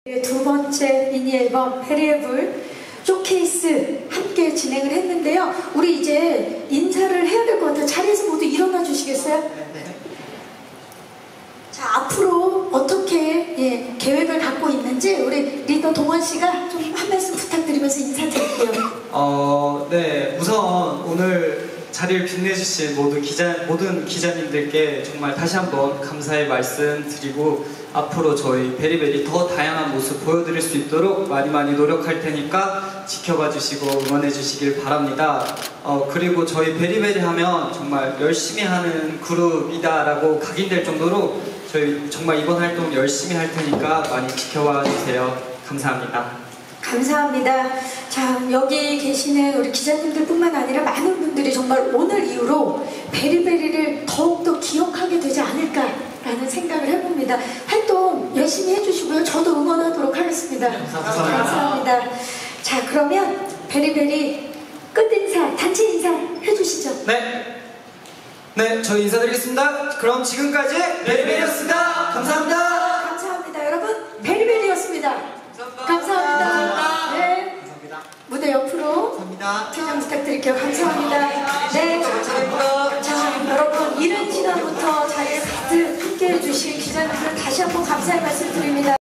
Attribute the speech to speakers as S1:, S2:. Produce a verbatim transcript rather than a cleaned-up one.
S1: 두 번째 미니 앨범 베리의 불 쇼케이스 함께 진행을 했는데요. 우리 이제 인사를 해야 될 것 같아요. 자리에서 모두 일어나 주시겠어요? 네. 자, 앞으로 어떻게 예, 계획을 갖고 있는지 우리 리더 동원 씨가 좀 한 말씀 부탁드리면서 인사드릴게요.
S2: 어, 네. 우선 오늘 자리를 빛내주신 모두 기자, 모든 기자님들께 정말 다시 한번 감사의 말씀 드리고 앞으로 저희 베리베리 더 다양한 모습 보여드릴 수 있도록 많이 많이 노력할 테니까 지켜봐 주시고 응원해 주시길 바랍니다. 어, 그리고 저희 베리베리 하면 정말 열심히 하는 그룹이다 라고 각인될 정도로 저희 정말 이번 활동 열심히 할 테니까 많이 지켜봐 주세요. 감사합니다.
S1: 감사합니다. 자, 여기 계시는 우리 기자님들 뿐만 아니라 많은 분들이 정말 오늘 이후로 베리베리를 더욱더 기억하게 되지 않을까라는 생각을 해봅니다. 활동 열심히 해주시고요. 저도 응원하도록 하겠습니다.
S2: 감사합니다.
S1: 감사합니다. 자, 그러면 베리베리 끝인사, 단체 인사 해주시죠.
S2: 네. 네, 저희 인사드리겠습니다. 그럼 지금까지 베리베리였습니다. 감사합니다.
S1: 감사합니다. 여러분, 베리베리였습니다. 감사합니다. 네.
S2: 감사합니다.
S1: 무대 옆으로
S2: 감사합니다.
S1: 퇴장 부탁드릴게요. 감사합니다. 네. 자, 여러분, 이른 시간부터 자리에 가득 함께 해주신 기자님들 다시 한번 감사의 말씀 드립니다.